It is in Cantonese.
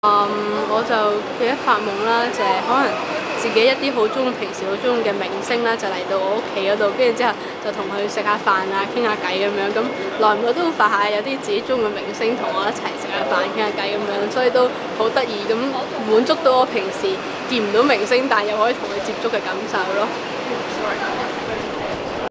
我就記得發夢啦，就係可能自己一啲平時好中意嘅明星啦，就嚟到我屋企嗰度，跟住之後就同佢食下飯啊，傾下偈咁樣。咁耐唔耐都會發下有啲自己中意嘅明星同我一齊食下飯、傾下偈咁樣，所以都好得意，咁滿足到我平時見唔到明星，但又可以同佢接觸嘅感受咯。Sorry。